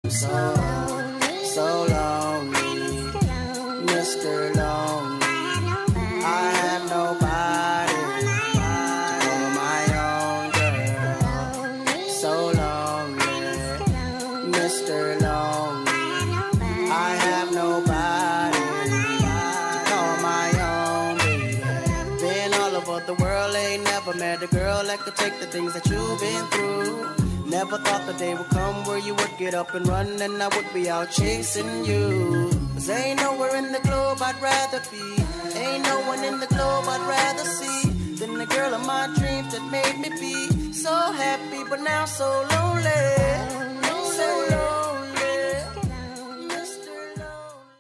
So lonely, Mr. Lonely. I have nobody to call my own girl. So lonely, Mr. Lonely. I have nobody to call my own baby. Been all over the world, ain't never met a girl that could take the things that you've been through. Never thought the day would come where you would get up and run and I would be out chasing you. 'Cause ain't nowhere in the globe I'd rather be, ain't no one in the globe I'd rather see than the girl of my dreams that made me be so happy but now so lonely.